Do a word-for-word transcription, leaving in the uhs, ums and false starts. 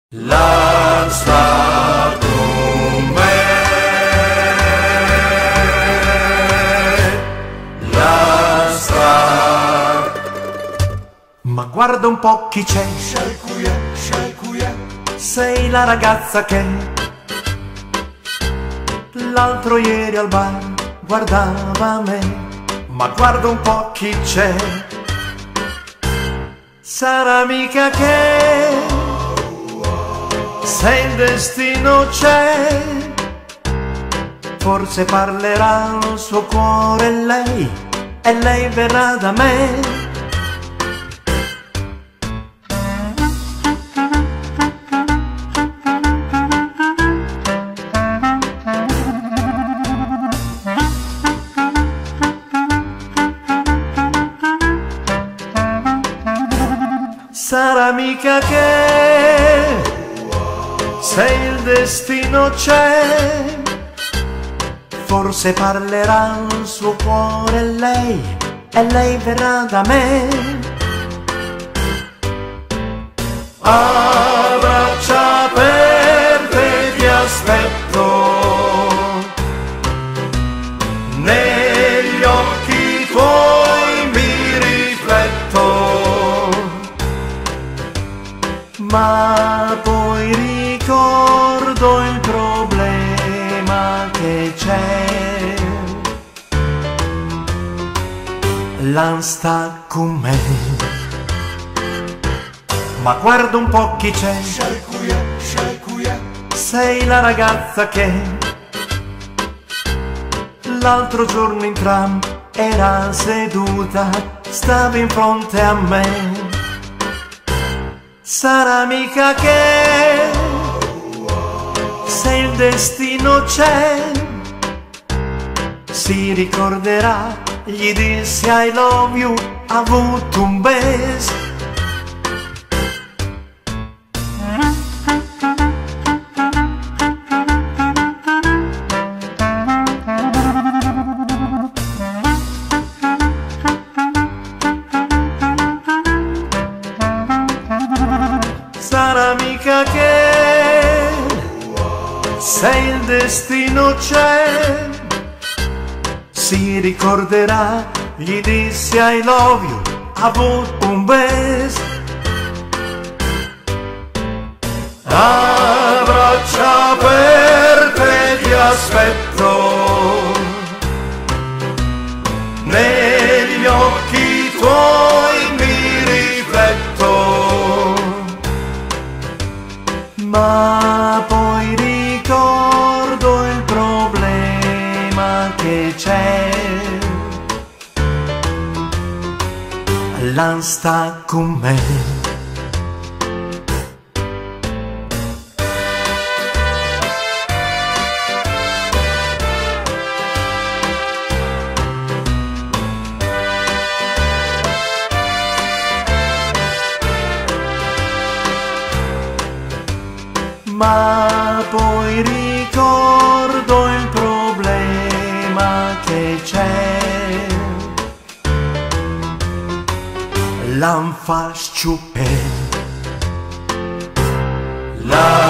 La sta con me, la sta. Ma guarda un po' chi c'è, Scialcuia, scialcuia, sei la ragazza che l'altro ieri al bar guardava me. Ma guarda un po' chi c'è, sarà mica che se il destino c'è, forse parlerà il suo cuore e lei, e lei verrà da me. Sarà mica che se il destino c'è, forse parlerà il suo cuore e lei, e lei verrà da me. A braccia aperte ti aspetto, negli occhi tuoi mi rifletto, ma poi ricordo il problema che c'è. L'an sta con me, ma guarda un po' chi c'è, scialcuia, scialcuia, sei la ragazza che l'altro giorno in tram era seduta, stava in fronte a me. Sarà mica che se il destino c'è, si ricorderà, gli dissi I love you, ha avuto un bes. Sarà mica che se il destino c'è, si ricorderà, gli dissi I love you, ha avuto un bes. A braccia aperte ti aspetto, negli occhi tuoi mi rifletto, ma poi ricordo il problema che c'è. L'an sta con me. Ma poi ricordo il problema che c'è. L'an fa sciupè. La